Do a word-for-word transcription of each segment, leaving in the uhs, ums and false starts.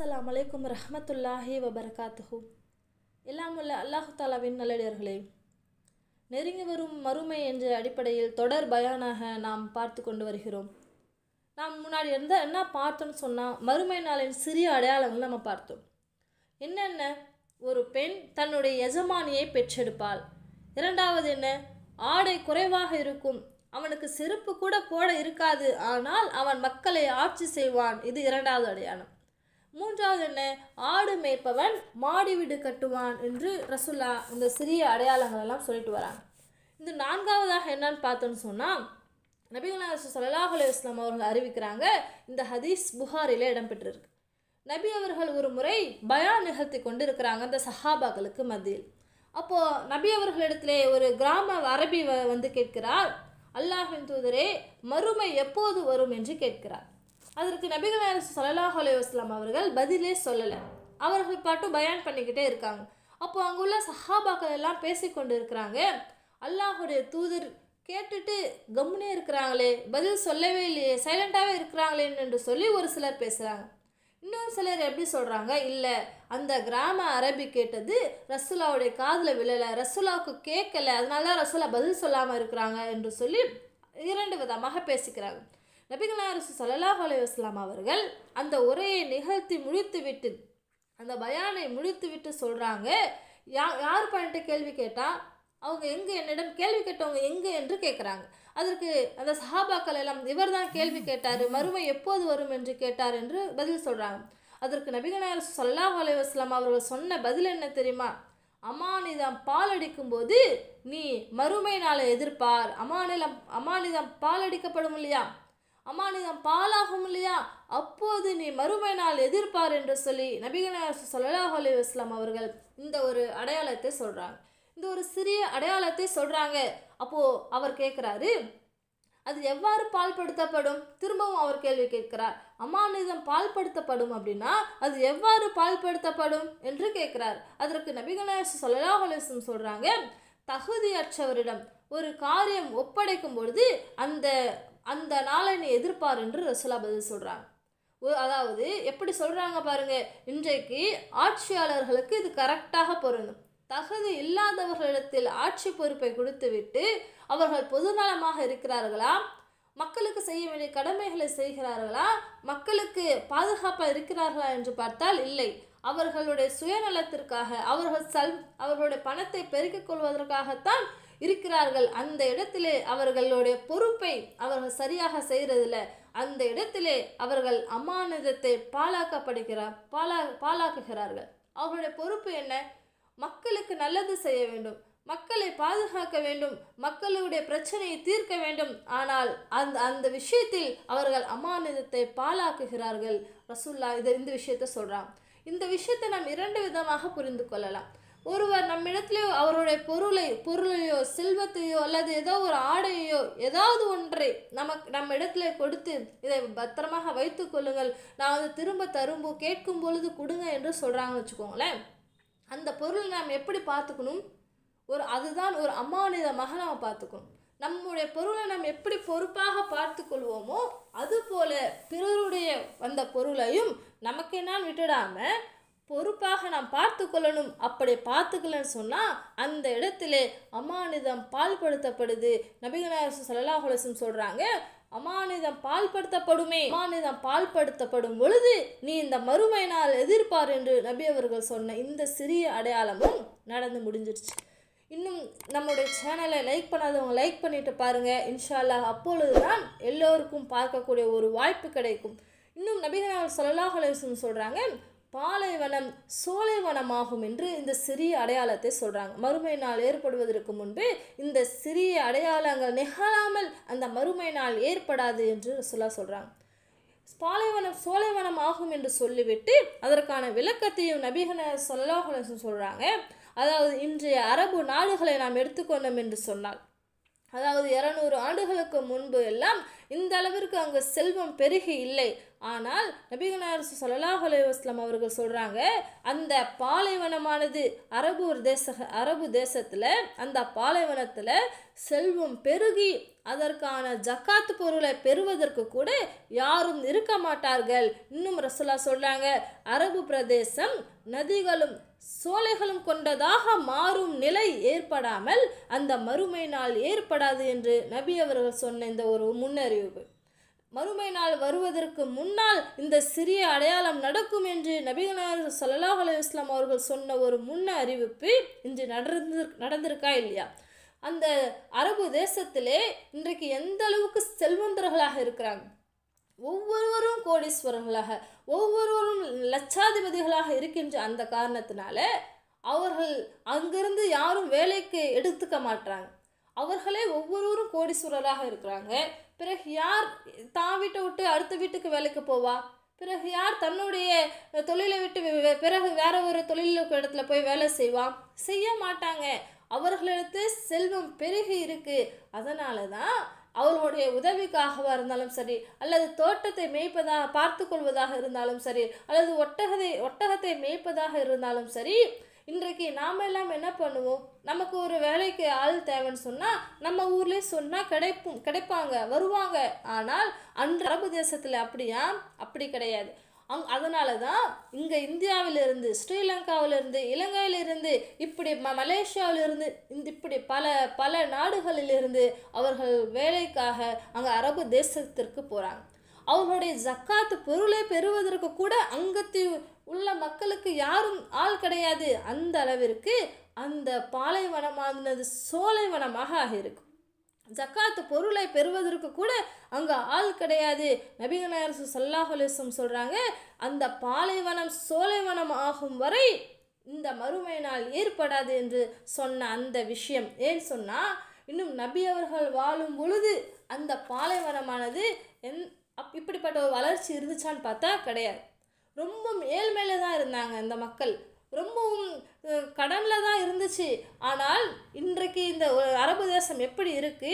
அஸ்ஸலாமு அலைக்கும் ரஹ்மத்துல்லாஹி வபரகாத்துஹு. எல்லாம் உள்ள அல்லாஹு தாலாவின் நல்லடியார்களே, நெருங்கி வரும் மறுமை என்ற அடிப்படையில் தொடர் பயானாக நாம் பார்த்து கொண்டு வருகிறோம். நாம் முன்னாடி இருந்த என்ன பார்த்தோன்னு சொன்னால், மறுமை நாளின் சிறிய அடையாளங்கள் நம்ம பார்த்தோம். என்னென்ன? ஒரு பெண் தன்னுடைய எஜமானியை பெற்றெடுப்பாள். இரண்டாவது என்ன? ஆடை குறைவாக இருக்கும், அவனுக்கு செருப்பு கூட போட இருக்காது, ஆனால் அவன் மக்களை ஆட்சி செய்வான். இது இரண்டாவது அடையாளம். மூன்றாவது என்ன? ஆடு மேய்ப்பவன் மாடி வீடு கட்டுவான் என்று ரசூல்லா இந்த சிறிய அடையாளங்கள் எல்லாம் சொல்லிட்டு வராங்க. இந்த நான்காவதாக என்னன்னு பார்த்தோன்னு சொன்னால், நபிகள் நாயகம் ஸல்லல்லாஹு அலைஹி வஸல்லம் அவர்கள் அறிவிக்கிறாங்க. இந்த ஹதீஸ் புகாரிலே இடம்பெற்றிருக்கு. நபி அவர்கள் ஒரு முறை பயான் நிகழ்த்தி கொண்டு இருக்கிறாங்க அந்த சஹாபாக்களுக்கு மத்தியில். அப்போது நபி அவர்களிடத்திலே ஒரு கிராம அரபி வந்து கேட்கிறார், அல்லாஹ்வின் தூதரே, மறுமை எப்போது வரும் என்று கேட்கிறார். அதற்கு நபிகள் நாயகம் ஸல்லல்லாஹு அலைஹி வஸல்லம் அவர்கள் பதிலே சொல்லலை. அவர்கள் பாட்டு பயான் பண்ணிக்கிட்டே இருக்காங்க. அப்போ அங்குள்ள சஹாபாக்கள் எல்லாம் பேசிக்கொண்டு இருக்கிறாங்க. அல்லாஹுடைய தூதர் கேட்டுட்டு கம்முனே இருக்கிறாங்களே, பதில் சொல்லவே இல்லையே, சைலண்டாகவே இருக்கிறாங்களே என்று சொல்லி ஒரு சிலர் பேசுகிறாங்க. இன்னும் சிலர் எப்படி சொல்கிறாங்க, இல்லை அந்த கிராம அரபி கேட்டது ரசூலாவுடைய காதில் விழலை, ரசூலாவுக்கு கேட்கலை, அதனால தான் ரசூலா பதில் சொல்லாமல் இருக்கிறாங்க என்று சொல்லி இரண்டு விதமாக பேசிக்கிறாங்க. நபிகள் நாயகம் ஸல்லல்லாஹு அலைஹி வஸல்லம் அவர்கள் அந்த உரையை நிகழ்த்தி முடித்து விட்டு, அந்த பயானை முடித்து விட்டு சொல்கிறாங்க, யா யார் பண்ணிட்டு கேள்வி கேட்டால் அவங்க எங்கே, என்னிடம் கேள்வி கேட்டவங்க எங்கே என்று கேட்குறாங்க. அதற்கு அந்த சஹாபாக்கள் எல்லாம், இவர் தான் கேள்வி கேட்டார், மறுமை எப்போது வரும் என்று கேட்டார் என்று பதில் சொல்கிறாங்க. அதற்கு நபிகள் நாயகம் ஸல்லல்லாஹு அலைஹி வஸல்லம் அவர்கள் சொன்ன பதில் என்ன தெரியுமா? அமானிதம் பால் அடிக்கும் போது நீ மறுமை நாளை எதிர்பார். அமானிதம் அமானிதம் பால் அடிக்கப்படும் இல்லையா, அமானிதம் பாலாகும் இல்லையா, அப்போது நீ மறுமை நாள் எதிர்பார் என்று சொல்லி நபிகள் நாயகம் ஸல்லல்லாஹு அலைஹி வஸல்லம் அவர்கள் இந்த ஒரு அடையாளத்தை சொல்கிறாங்க. இந்த ஒரு சிறிய அடையாளத்தை சொல்கிறாங்க. அப்போது அவர் கேட்குறாரு, அது எவ்வாறு பால்படுத்தப்படும்? திரும்பவும் அவர் கேள்வி கேட்கிறார். அமானிதம் பால்படுத்தப்படும் அப்படின்னா அது எவ்வாறு பால்படுத்தப்படும் என்று கேட்குறார். அதற்கு நபிகள் நாயகம் ஸல்லல்லாஹு அலைஹி வஸல்லம் சொல்கிறாங்க, தகுதியற்றவரிடம் ஒரு காரியம் ஒப்படைக்கும் பொழுது அந்த அந்த நாளை நீ எதிர்பார் என்று ரசூலா பதில் சொல்கிறாங்க. அதாவது எப்படி சொல்கிறாங்க பாருங்க, இன்றைக்கு ஆட்சியாளர்களுக்கு இது கரெக்டாக பொருந்தும். தகுதி இல்லாதவர்களிடத்தில் ஆட்சி பொறுப்பை கொடுத்துவிட்டு அவர்கள் பொதுநலமாக இருக்கிறார்களா, மக்களுக்கு செய்ய வேண்டிய கடமைகளை செய்கிறார்களா, மக்களுக்கு பாதுகாப்பாக இருக்கிறார்களா என்று பார்த்தால் இல்லை. அவர்களுடைய சுயநலத்திற்காக, அவர்கள் சல் அவர்களுடைய பணத்தை பெருக்கிக் கொள்வதற்காகத்தான் இருக்கிறார்கள். அந்த இடத்திலே அவர்களுடைய பொறுப்பை அவர்கள் சரியாக செய்கிறதில்ல. அந்த இடத்திலே அவர்கள் அமானிதத்தை பாலாக்கப்படுகிறார் பாலா பாலாக்குகிறார்கள். அவர்களுடைய பொறுப்பு என்ன? மக்களுக்கு நல்லது செய்ய வேண்டும், மக்களை பாதுகாக்க வேண்டும், மக்களுடைய பிரச்சனையை தீர்க்க வேண்டும். ஆனால் அந்த அந்த விஷயத்தில் அவர்கள் அமானிதத்தை பாலாக்குகிறார்கள். ரசூல்லா இது இந்த விஷயத்தை சொல்கிறான். இந்த விஷயத்தை நாம் இரண்டு விதமாக புரிந்து கொள்ளலாம். ஒருவர் நம்மிடத்திலேயோ அவருடைய பொருளை பொருளையோ செல்வத்தையோ அல்லது ஏதோ ஒரு ஆடையோ ஏதாவது ஒன்றை நமக்கு நம்ம இடத்துல கொடுத்து, இதை பத்திரமாக வைத்து கொள்ளுங்கள், நான் வந்து திரும்ப தரும்போ கேட்கும் பொழுது கொடுங்க என்று சொல்கிறாங்கன்னு வச்சுக்கோங்களேன். அந்த பொருள் நாம் எப்படி பார்த்துக்கணும்? ஒரு அதுதான் ஒரு அமானிதமாக நாம் பார்த்துக்கணும். நம்முடைய பொருளை நாம் எப்படி பொறுப்பாக பார்த்து கொள்வோமோ அதுபோல பிறருடைய அந்த பொருளையும் நமக்கு என்னான்னு விட்டுடாமல் பொறுப்பாக நாம் பார்த்து கொள்ளணும். அப்படி பார்த்துக்கலன்னு சொன்னால் அந்த இடத்திலே அமானிதம் பால்படுத்தப்படுது. நபிகள் நாயகம் ஸல்லல்லாஹு அலைஹி வஸல்லம் சொல்கிறாங்க, அமானிதம் பால்படுத்தப்படுமே, அமானிதம் பால்படுத்தப்படும் பொழுது நீ இந்த மறுமை நாள் எதிர்பார் என்று நபி அவர்கள் சொன்ன இந்த சிறிய அடையாளமும் நடந்து முடிஞ்சிருச்சு. இன்னும் நம்முடைய சேனலை லைக் பண்ணாதவங்க லைக் பண்ணிட்டு பாருங்கள். இன்ஷா அல்லாஹ் அப்பொழுது தான் எல்லோருக்கும் பார்க்கக்கூடிய ஒரு வாய்ப்பு கிடைக்கும். இன்னும் நபிகள் நாயகம் ஸல்லல்லாஹு அலைஹி வஸல்லம் சொல்கிறாங்க, பாலைவனம் சோலைவனமாகும் என்று இந்த சிறிய அடையாளத்தை சொல்கிறாங்க. மறுமை நாள் ஏற்படுவதற்கு முன்பு இந்த சிறிய அடையாளங்கள் நிகழாமல் அந்த மறுமை நாள் ஏற்படாது என்று சொல்ல சொல்கிறாங்க. பாலைவனம் சோலைவனம் ஆகும் என்று சொல்லிவிட்டு அதற்கான விளக்கத்தையும் நபிகள் ஸல்லல்லாஹு அலைஹி வஸல்லம் சொல்கிறாங்க. அதாவது இன்றைய அரபு நாடுகளை நாம் எடுத்துக்கொண்டோம் என்று சொன்னால், அதாவது இருநூறு ஆண்டுகளுக்கு முன்பு எல்லாம் இந்த அளவிற்கு அங்கு செல்வம் பெருகி இல்லை. ஆனால் நபிகள் நாயகம் ஸல்லல்லாஹு அலைஹி வஸல்லம் அவர்கள் சொல்கிறாங்க, அந்த பாலைவனமானது அரபு தேச அரபு தேசத்தில் அந்த பாலைவனத்தில் செல்வம் பெருகி அதற்கான ஜக்காத்து பொருளை பெறுவதற்கு கூட யாரும் இருக்க மாட்டார்கள். இன்னும் ரசூலுல்லாஹ் சொல்கிறாங்க, அரபு பிரதேசம் நதிகளும் சோலைகளும் கொண்டதாக மாறும் நிலை ஏற்படாமல் அந்த மறுமை நாள் ஏற்படாது என்று நபி அவர்கள் சொன்ன இந்த ஒரு முன்னறிவிப்பு. மறுமை நாள் வருவதற்கு முன்னால் இந்த சிறிய அடையாளம் நடக்கும் என்று நபிகள் நாயகம் ஸல்லல்லாஹு அலைஹி வஸல்லம் அவர்கள் சொன்ன ஒரு முன்ன அறிவிப்பு இன்று நடந்து நடந்திருக்கா இல்லையா? அந்த அரபு தேசத்திலே இன்றைக்கு எந்த அளவுக்கு செல்வந்தர்களாக இருக்கிறாங்க, ஒவ்வொருவரும் கோடீஸ்வரர்களாக, ஒவ்வொருவரும் லட்சாதிபதிகளாக இருக்கின்ற அந்த காரணத்தினால அவர்கள் அங்கிருந்து யாரும் வேலைக்கு எடுத்துக்க மாட்டாங்க. அவர்களே ஒவ்வொருவரும் கோடீஸ்வரராக இருக்கிறாங்க. பிறகு யார் தான் வீட்டை விட்டு அடுத்த வீட்டுக்கு வேலைக்கு போவா? பிறகு யார் தன்னுடைய தொழிலை விட்டு பிறகு வேற ஒரு தொழில் இடத்துல போய் வேலை செய்வான்? செய்ய மாட்டாங்க. அவர்களிடத்து செல்வம் பெருகி இருக்கு. அதனால தான் அவர்களுடைய உதவிக்காகவா இருந்தாலும் சரி, அல்லது தோட்டத்தை மேய்ப்பதாக பார்த்து கொள்வதாக இருந்தாலும் சரி, அல்லது ஒட்டகத்தை ஒட்டகத்தை மேய்ப்பதாக இருந்தாலும் சரி, இன்றைக்கு நாம் எல்லாம் என்ன பண்ணுவோம்? நமக்கு ஒரு வேலைக்கு ஆள் தேவைன்னு சொன்னால் நம்ம ஊர்லேயே சொன்னால் கிடைப்பும் கிடைப்பாங்க, வருவாங்க. ஆனால் அன்று அரபு தேசத்தில் அப்படியா? அப்படி கிடையாது. அங் அதனால தான் இங்கே இந்தியாவிலிருந்து, ஸ்ரீலங்காவிலிருந்து, இலங்கையிலிருந்து, இப்படி ம மலேசியாவிலிருந்து இந்த இப்படி பல பல நாடுகளிலிருந்து அவர்கள் வேலைக்காக அங்கே அரபு தேசத்திற்கு போகிறாங்க. அவர்களுடைய ஜக்காத்து பொருளை பெறுவதற்கு கூட அங்கத்தி உள்ள மக்களுக்கு யாரும் ஆள் கிடையாது. அந்த அளவிற்கு அந்த பாலைவனமானது சோலைவனமாக ஆகியிருக்கும். ஜக்காத்து பொருளை பெறுவதற்கு கூட அங்கே ஆள் கிடையாது. நபிகள் நாயகம் ஸல்லல்லாஹு அலைஹி வஸல்லம் சொல்கிறாங்க, அந்த பாலைவனம் சோலைவனம் ஆகும் வரை இந்த மறுமை நாள் ஏற்படாது என்று சொன்ன அந்த விஷயம். ஏன் சொன்னால், இன்னும் நபி அவர்கள் வாழும் பொழுது அந்த பாலைவனமானது என் அப் இப்படிப்பட்ட ஒரு வளர்ச்சி இருந்துச்சான்னு பார்த்தா கிடையாது. ரொம்ப ஏழ்மையில தான் இருந்தாங்க இந்த மக்கள், ரொம்பவும் கடனில் தான் இருந்துச்சு. ஆனால் இன்றைக்கு இந்த அரபு தேசம் எப்படி இருக்கு?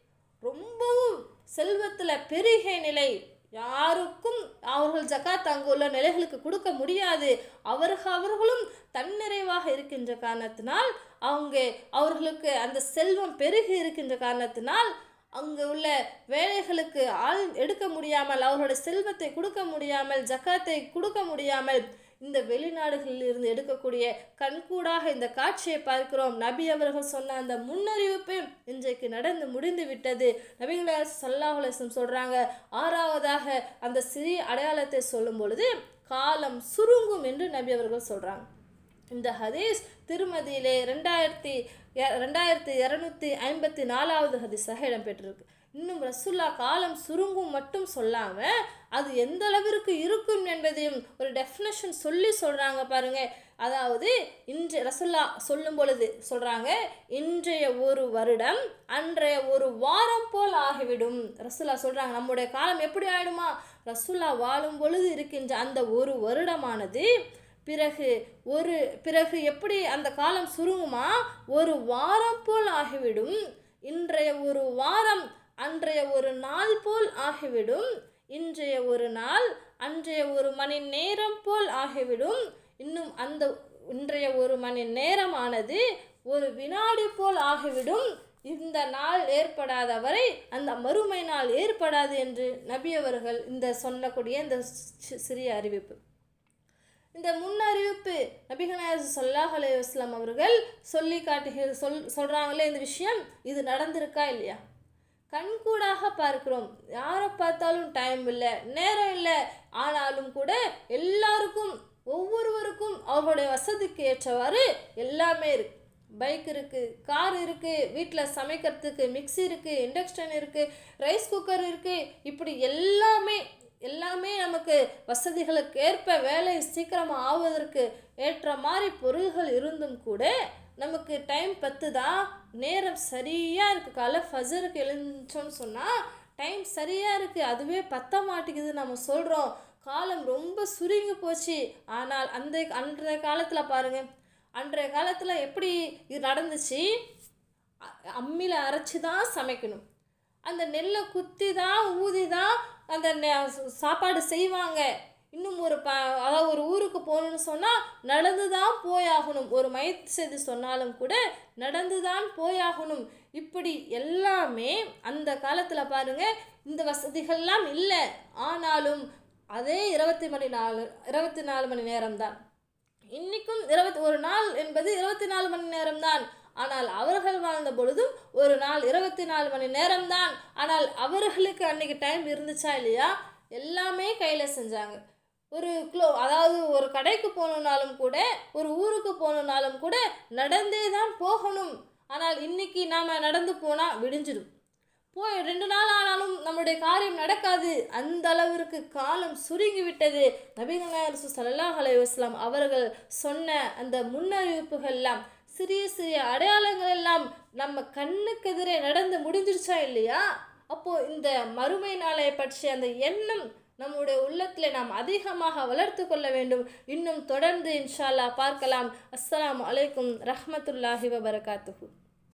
ரொம்பவும் செல்வத்தில் பெருகிய நிலை. யாருக்கும் அவர்கள் ஜக்காத் அங்கு உள்ள நிலைகளுக்கு கொடுக்க முடியாது. அவர்கள் அவர்களும் தன்னிறைவாக இருக்கின்ற காரணத்தினால், அவங்க அவர்களுக்கு அந்த செல்வம் பெருகி இருக்கின்ற காரணத்தினால் அங்கு உள்ள வேலைகளுக்கு ஆள் எடுக்க முடியாமல், அவர்களுடைய செல்வத்தை கொடுக்க முடியாமல், ஜக்காத்தை கொடுக்க முடியாமல் இந்த வெளிநாடுகளில் இருந்து எடுக்கக்கூடிய கண்கூடாக இந்த காட்சியை பார்க்கிறோம். நபி அவர்கள் சொன்ன அந்த முன்னறிவிப்பு இன்றைக்கு நடந்து முடிந்து விட்டது. நபிகள் நாயகம் ஸல்லல்லாஹு அலைஹி வஸல்லம் சொல்கிறாங்க, ஆறாவதாக அந்த சிறிய அடையாளத்தை சொல்லும் பொழுது காலம் சுருங்கும் என்று நபி அவர்கள் சொல்கிறாங்க. இந்த ஹதீஸ் திருமதியிலே ரெண்டாயிரத்தி ரெண்டாயிரத்தி இரநூத்தி ஐம்பத்தி நாலாவது ஹதீஸாக இடம்பெற்றிருக்கு. இன்னும் ரசூல்லா காலம் சுருங்கும் மட்டும் சொல்லாமல் அது எந்த அளவிற்கு இருக்கும் என்பதையும் ஒரு டெஃபினேஷன் சொல்லி சொல்கிறாங்க பாருங்க. அதாவது இன்று ரசூல்லா சொல்லும் பொழுது சொல்கிறாங்க, இன்றைய ஒரு வருடம் அன்றைய ஒரு வாரம் போல் ஆகிவிடும். ரசூல்லா சொல்கிறாங்க, நம்முடைய காலம் எப்படி ஆகிடுமா? ரசூல்லா வாழும் பொழுது இருக்கின்ற அந்த ஒரு வருடமானது பிறகு ஒரு பிறகு எப்படி அந்த காலம் சுருங்குமா? ஒரு வாரம் போல் ஆகிவிடும். இன்றைய ஒரு வாரம் அன்றைய ஒரு நாள் போல் ஆகிவிடும். இன்றைய ஒரு நாள் அன்றைய ஒரு மணி நேரம் போல் ஆகிவிடும். இன்னும் அந்த இன்றைய ஒரு மணி நேரமானது ஒரு வினாடி போல் ஆகிவிடும். இந்த நாள் ஏற்படாத வரை அந்த மறுமை நாள் ஏற்படாது என்று நபி அவர்கள் இந்த சொல்லக்கூடிய இந்த சிறிய அறிவிப்பு, இந்த முன்னறிவிப்பு நபிகள் நாயகம் ஸல்லல்லாஹு அலைஹி வஸல்லம் அவர்கள் சொல்லி காட்டுகிற சொல் சொல்கிறாங்களே இந்த விஷயம், இது நடந்திருக்கா இல்லையா? கண்கூடாக பார்க்கிறோம். யாரை பார்த்தாலும் டைம் இல்லை, நேரம் இல்லை. ஆனாலும் கூட எல்லாருக்கும் ஒவ்வொருவருக்கும் அவர்களுடைய வசதிக்கு ஏற்றவாறு எல்லாமே இருக்குது. பைக் இருக்குது, கார் இருக்குது, வீட்டில் சமைக்கிறதுக்கு மிக்சி இருக்குது, இண்டக்ஷன் இருக்குது, ரைஸ் குக்கர் இருக்குது. இப்படி எல்லாமே எல்லாமே நமக்கு வசதிகளுக்கு ஏற்ப வேலை சீக்கிரமாக ஆவதற்கு ஏற்ற மாதிரி பொருள்கள் இருந்தும் கூட நமக்கு டைம் பத்துதா? நேரம் சரியாக இருக்குது. காலை ஃபஜருக்கு எழுந்தோன்னு சொன்னால் டைம் சரியாக இருக்குது, அதுவே பத்த மாட்டேங்குது நம்ம சொல்கிறோம். காலம் ரொம்ப சுருங்கி போச்சு. ஆனால் அந்த அன்றைய காலத்தில் பாருங்கள், அன்றைய காலத்தில் எப்படி இது நடந்துச்சு? அம்மியில் அரைச்சி தான் சமைக்கணும். அந்த நெல்லை குத்தி தான் ஊதி தான் அந்த சாப்பாடு செய்வாங்க. இன்னும் ஒரு ப அதாவது ஒரு ஊருக்கு போகணுன்னு சொன்னால் நடந்து தான் போயாகணும். ஒரு மையத்து செய்தி சொன்னாலும் கூட நடந்து தான் போயாகணும். இப்படி எல்லாமே அந்த காலத்தில் பாருங்கள், இந்த வசதிகள்லாம் இல்லை. ஆனாலும் அதே இருபத்தி மணி நாலு இருபத்தி நாலு மணி நேரம்தான். இன்றைக்கும் இருபத்தி ஒரு நாள் என்பது இருபத்தி நாலு மணி நேரம்தான். ஆனால் அவர்கள் வாழ்ந்த பொழுதும் ஒரு நாள் இருபத்தி நாலு மணி நேரம்தான். ஆனால் அவர்களுக்கு அன்றைக்கி டைம் இருந்துச்சா இல்லையா? எல்லாமே கையில் செஞ்சாங்க. ஒரு கிலோ அதாவது ஒரு கடைக்கு போகணுன்னாலும் கூட, ஒரு ஊருக்கு போகணுன்னாலும் கூட நடந்தே தான் போகணும். ஆனால் இன்றைக்கி நாம் நடந்து போனால் விடிஞ்சிடும். போய் ரெண்டு நாள் ஆனாலும் நம்முடைய காரியம் நடக்காது. அந்த அளவிற்கு காலம் சுருங்கி விட்டது. நபிகள் நாயகம் ஸல்லல்லாஹு அலைஹி வஸல்லம் அவர்கள் சொன்ன அந்த முன்னறிவிப்புகள் எல்லாம், சிறிய சிறிய அடையாளங்கள் எல்லாம் நம்ம கண்ணுக்கு எதிரே நடந்து முடிஞ்சிருச்சா இல்லையா? அப்போது இந்த மறுமை நாளை பற்றிய அந்த எண்ணம் நம்முடைய உள்ளத்தில் நாம் அதிகமாக வளர்த்து கொள்ள வேண்டும். இன்னும் தொடர்ந்து இன்ஷா அல்லாஹ் பார்க்கலாம். அஸ்ஸலாமு அலைக்கும் ரஹ்மத்துல்லாஹி வபரகாத்துஹு.